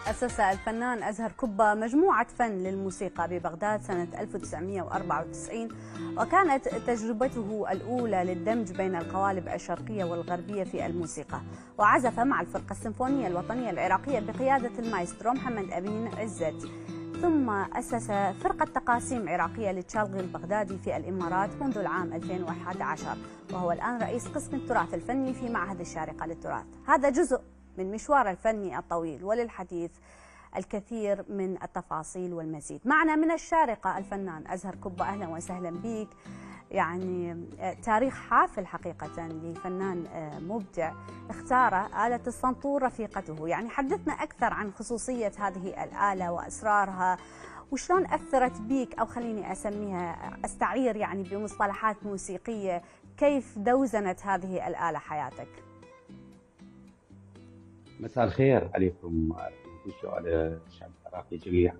أسس الفنان أزهر كبة مجموعة فن للموسيقى ببغداد سنة 1994، وكانت تجربته الأولى للدمج بين القوالب الشرقية والغربية في الموسيقى، وعزف مع الفرقة السيمفونية الوطنية العراقية بقيادة المايسترو محمد أمين عزت. ثم أسس فرقة تقاسيم عراقية للتشالغي البغدادي في الإمارات منذ العام 2011، وهو الآن رئيس قسم التراث الفني في معهد الشارقة للتراث. هذا جزء من مشوار الفني الطويل، وللحديث الكثير من التفاصيل والمزيد. معنا من الشارقة الفنان أزهر كبة، أهلا وسهلا بك. يعني تاريخ حافل حقيقة لفنان مبدع اختار آلة السنطور رفيقته. يعني حدثنا أكثر عن خصوصية هذه الآلة وأسرارها، وشلون أثرت بيك، أو خليني أسميها أستعير يعني بمصطلحات موسيقية، كيف دوزنت هذه الآلة حياتك؟ مساء الخير عليكم وعلى الشعب العراقي جميعا.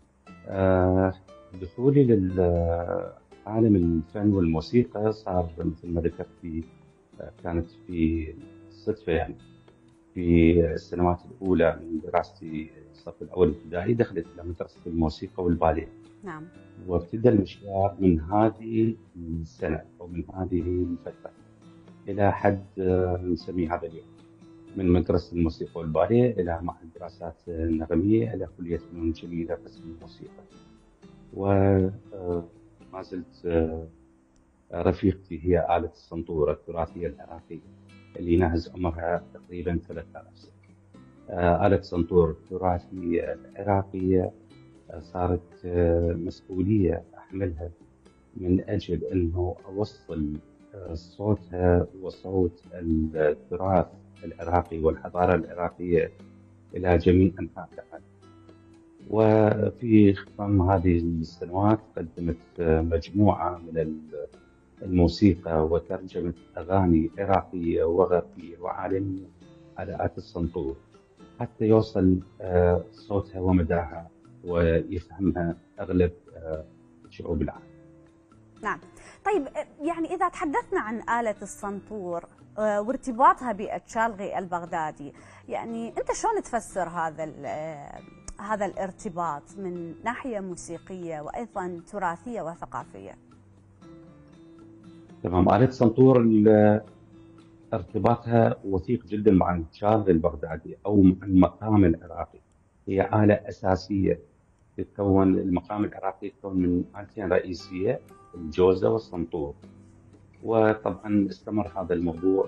دخولي لعالم الفن والموسيقى صار مثل ما ذكرتي، كانت في صدفة. يعني في السنوات الأولى من دراستي الصف الأول ابتدائي دخلت إلى مدرسة الموسيقى والباليه. نعم. وابتدى المشوار من هذه السنة أو من هذه الفترة إلى حد نسميه هذا اليوم، من مدرسة الموسيقى والباليه إلى معهد الدراسات النغمية إلى كلية فنون جميلة قسم الموسيقى. وما زلت رفيقتي هي آلة السنطور التراثية العراقية اللي ناهز عمرها تقريبا 3000 سنة. آلة السنطور التراثية العراقية صارت مسؤولية أحملها من أجل أنه أوصل صوتها وصوت التراث العراقي والحضارة العراقية إلى جميع أنحاء العالم. وفي ختام هذه السنوات قدمت مجموعة من الموسيقى وترجمة أغاني عراقية وغربية وعالمية على آلة السنطور حتى يوصل صوتها ومداها ويفهمها أغلب شعوب العالم. نعم. طيب، يعني إذا تحدثنا عن آلة السنطور وارتباطها بالتشالغي البغدادي، يعني أنت شلون تفسر هذا الارتباط من ناحية موسيقية وأيضا تراثية وثقافية؟ تمام. آلة السنطور ارتباطها وثيق جدا مع التشالغي البغدادي أو المقام العراقي. هي آلة أساسية تتكون، المقام العراقي يتكون من آلتين رئيسية، الجوزة والسنطور. وطبعا استمر هذا الموضوع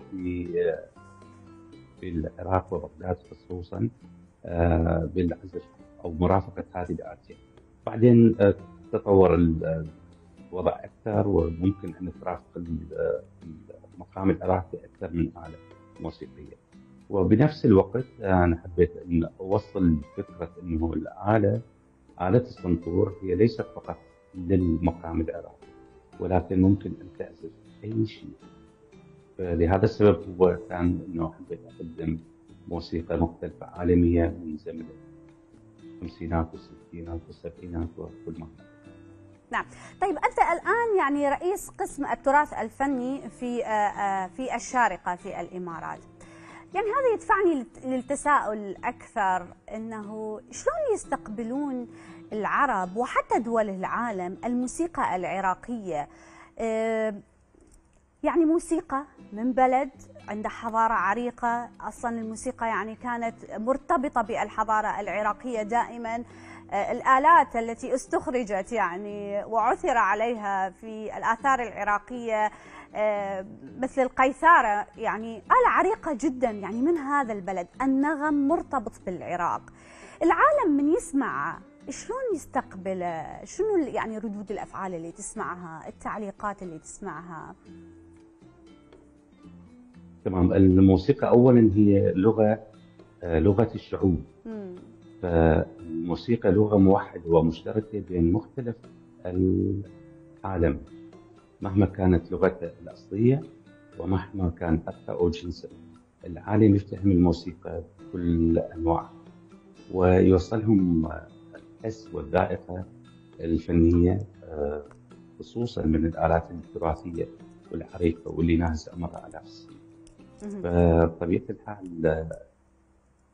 في العراق وبغداد خصوصا بالعزف أو مرافقة هذه الآلتين. بعدين تطور الوضع أكثر، وممكن أن ترافق المقام العراقي أكثر من آلة موسيقية. وبنفس الوقت أنا حبيت أن أوصل فكرة أنه آلة السنطور هي ليست فقط للمقام العراقي، ولكن ممكن أن تعزف أي شيء. لهذا السبب هو كان أنه حبيت أقدم موسيقى مختلفة عالمية من زمن الخمسينات والستينات والسبعينات وكل ما. نعم. طيب، أنت الآن يعني رئيس قسم التراث الفني في الشارقة في الإمارات. يعني هذا يدفعني للتساؤل أكثر، أنه شلون يستقبلون العرب وحتى دول العالم الموسيقى العراقية؟ يعني موسيقى من بلد عنده حضارة عريقة، أصلا الموسيقى يعني كانت مرتبطة بالحضارة العراقية دائما. الآلات التي استخرجت يعني وعثر عليها في الآثار العراقية مثل القيثارة، يعني آلة عريقة جدا، يعني من هذا البلد. النغم مرتبط بالعراق. العالم من يسمع شلون يستقبله؟ شنو يعني ردود الأفعال اللي تسمعها، التعليقات اللي تسمعها؟ تمام. الموسيقى أولا هي لغة الشعوب. فالموسيقى لغة موحدة ومشتركة بين مختلف العالم مهما كانت لغته الأصلية ومهما كان أبقى أو جنسه. العالم يفتهم الموسيقى بكل أنواعها ويوصلهم الحس والذائقة الفنية، خصوصا من الآلات التراثية والعريقة واللي ناهز عمرها آلاف السنين. فبطبيعة الحال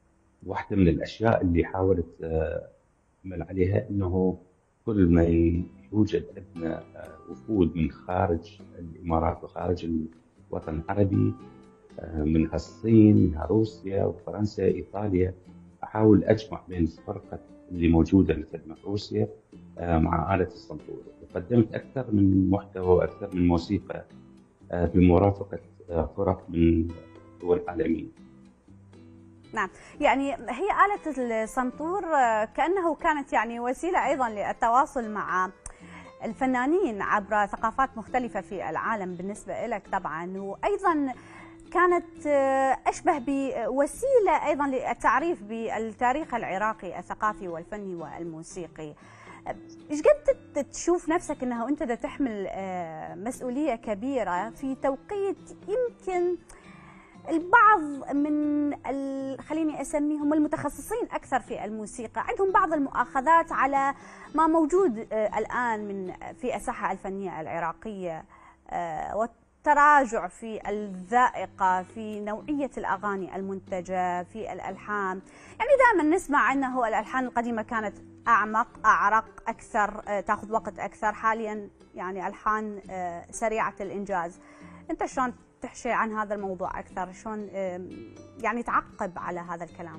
واحدة من الأشياء اللي حاولت أعمل عليها أنه كل ما يوجد عندنا وفود من خارج الإمارات وخارج الوطن العربي، منها الصين، منها روسيا وفرنسا إيطاليا، أحاول أجمع بين الفرقة اللي موجودة مثل روسيا مع آلة السنطور، وقدمت أكثر من محتوى وأكثر من موسيقى بمرافقة فرق من دول عالمية. نعم، يعني هي آلة السنطور كأنه كانت يعني وسيلة أيضا للتواصل مع الفنانين عبر ثقافات مختلفة في العالم بالنسبة لك طبعا، وأيضا كانت أشبه بوسيلة أيضا للتعريف بالتاريخ العراقي الثقافي والفني والموسيقي. إيش قد تشوف نفسك أنه أنت تحمل مسؤولية كبيرة في توقيت يمكن البعض من خليني أسميهم المتخصصين أكثر في الموسيقى عندهم بعض المؤاخذات على ما موجود الآن من في الساحة الفنية العراقية، والتراجع في الذائقة، في نوعية الأغاني المنتجة، في الألحان. يعني دائما نسمع أنه الألحان القديمة كانت أعمق، أعرق أكثر، تأخذ وقت أكثر. حاليا يعني ألحان سريعة الإنجاز. أنت شلون تحشي عن هذا الموضوع أكثر؟ شلون يعني تعقب على هذا الكلام؟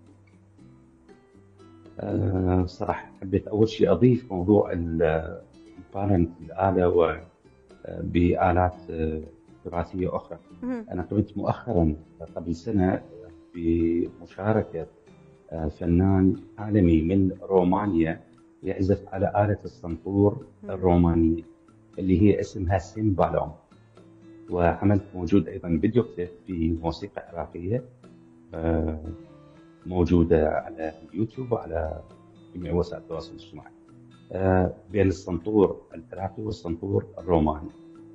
صراحة حبيت أول شيء أضيف موضوع مقارنة الآلة بآلات تراثية أخرى. أنا كنت مؤخرا قبل سنة بمشاركة فنان عالمي من رومانيا يعزف على آلة السنطور الرومانية اللي هي اسمها سيمبالوم، وعملت موجود أيضا فيديو كليب في موسيقى عراقية موجودة على اليوتيوب وعلى جميع وسائل التواصل الاجتماعي بين السنطور العراقي والسنطور الروماني.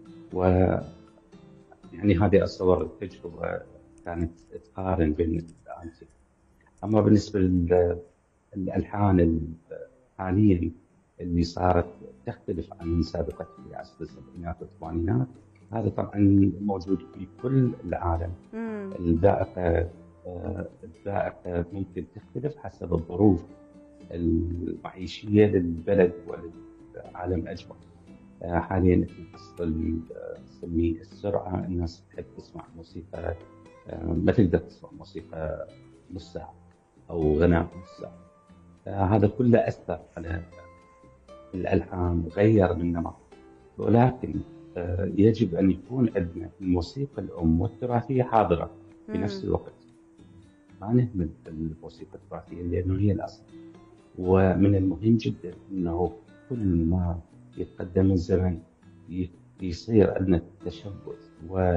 ويعني هذه أتصور التجربة كانت تقارن بين الآلتين. أما بالنسبة للألحان حاليا اللي صارت تختلف عن سابقتها في عصر السبعينات والثمانينات، هذا طبعا موجود في كل العالم. الذائقة ممكن تختلف حسب الظروف المعيشية للبلد وللعالم أجمع. حاليا نسميه السرعة، الناس تحب تسمع موسيقى ما تقدر تسمع موسيقى نص ساعة أو غناء نص ساعة. هذا كله أثر على الألحان، غير من نمط. ولكن يجب أن يكون عندنا الموسيقى الأم والتراثية حاضرة في نفس الوقت. ما نهمل الموسيقى التراثية لأنه هي الأصل. ومن المهم جدا أنه كل ما يتقدم الزمن يصير عندنا تشبث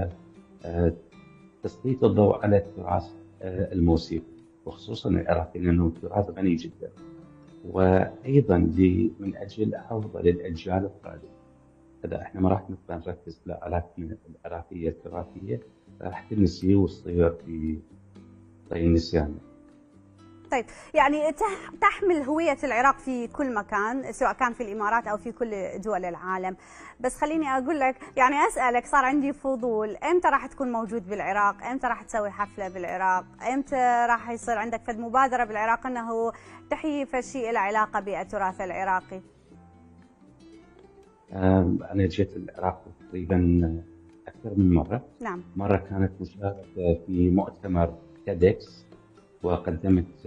وتسليط الضوء على التراث الموسيقي وخصوصا العراقي، لأنه التراث غني جدا. وأيضا من أجل حفظه للأجيال القادمة. إذا إحنا ما راح نبقى نركز على آلاتنا العراقية التراثية راح تنسي وتصير في طي النسيان. طيب، يعني تحمل هوية العراق في كل مكان سواء كان في الإمارات أو في كل دول العالم. بس خليني أقول لك، يعني أسألك، صار عندي فضول، إمتى راح تكون موجود بالعراق؟ إمتى راح تسوي حفلة بالعراق؟ إمتى راح يصير عندك فد مبادرة بالعراق أنه تحيي فد شيء له علاقة بالتراث العراقي؟ أنا جيت العراق تقريبا أكثر من مرة. نعم. مرة كانت مشاركة في مؤتمر تيدكس، وقدمت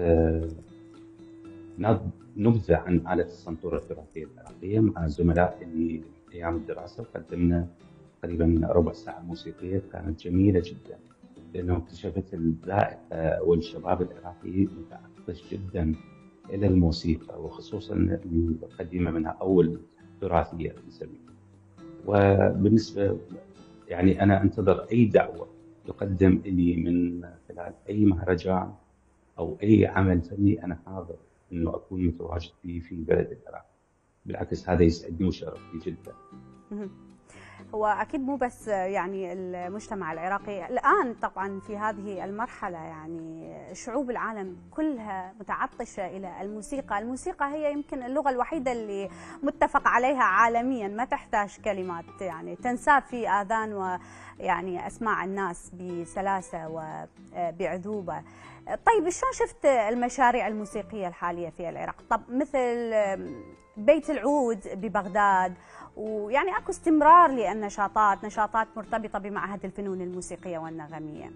نبذة عن آلة السنطور التراثية العراقية مع زملائي أيام الدراسة، وقدمنا تقريبا ربع ساعة موسيقية كانت جميلة جدا، لأنه اكتشفت الذائقة والشباب العراقي متعطش جدا إلى الموسيقى، وخصوصا القديمة منها أو التراثية نسميها. وبالنسبة يعني أنا أنتظر أي دعوة تقدم لي من خلال أي مهرجان أو أي عمل فني، أنا حاضر إنه أكون متواجد فيه في بلد العراق. بالعكس هذا يسعدني وشرفني جدا. هو أكيد مو بس يعني المجتمع العراقي الآن، طبعا في هذه المرحلة يعني شعوب العالم كلها متعطشة إلى الموسيقى. الموسيقى هي يمكن اللغة الوحيدة اللي متفق عليها عالميا، ما تحتاج كلمات، يعني تنساب في آذان ويعني أسماع الناس بسلاسة وبعذوبة. طيب شلون شفت المشاريع الموسيقية الحالية في العراق؟ طب مثل بيت العود ببغداد، ويعني اكو استمرار للنشاطات، نشاطات مرتبطة بمعهد الفنون الموسيقية والنغمية.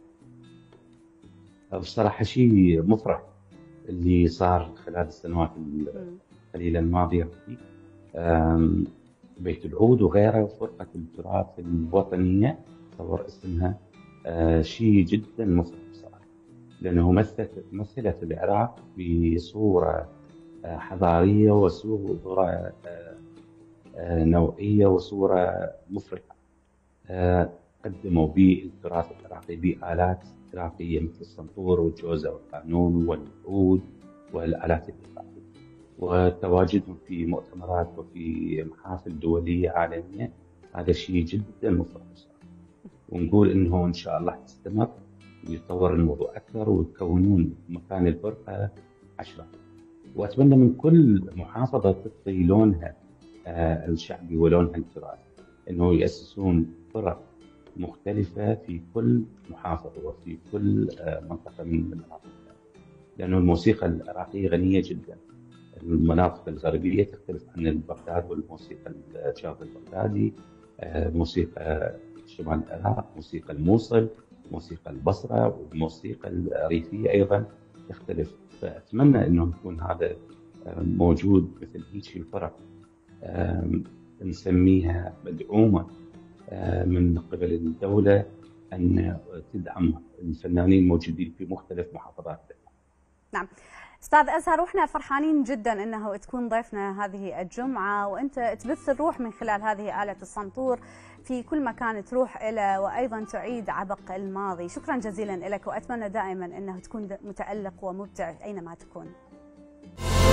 بصراحة شيء مفرح اللي صار خلال السنوات القليلة الماضية. بيت العود وغيره وفرقة التراث الوطنية تصور اسمها، شيء جدا مفرح بصراحة، لأنه مثلت العراق بصورة حضارية وصورة نوعية وصورة مفرحة. قدموا بالتراث العراقي بآلات عراقية مثل السنطور والجوزة والقانون والعود والآلات الإيقاعية، وتواجدهم في مؤتمرات وفي محافل دولية عالمية. هذا شيء جدا مفرح بصراحة، ونقول إنه إن شاء الله تستمر ويتطور الموضوع أكثر ويكونون مكان الفرقة 10. وأتمنى من كل محافظة تعطي لونها الشعبي ولونها التراثي، إنه يأسسون فرق مختلفة في كل محافظة وفي كل منطقة من المناطق، لأنه الموسيقى العراقية غنية جدا. المناطق الغربية تختلف عن بغداد والموسيقى الشرق البغدادي، موسيقى شمال العراق، موسيقى الموصل، موسيقى البصرة، والموسيقى الريفية أيضا تختلف. فأتمنى أنه يكون هذا موجود مثل هيك فرق نسميها مدعومة من قبل الدولة، أن تدعم الفنانين الموجودين في مختلف محافظات. نعم أستاذ أزهر، وإحنا فرحانين جدا أنه تكون ضيفنا هذه الجمعة، وأنت تبث الروح من خلال هذه آلة السنطور في كل مكان تروح إلى، وأيضا تعيد عبق الماضي. شكرا جزيلا لك، وأتمنى دائما أنه تكون متألق ومبدع أينما تكون.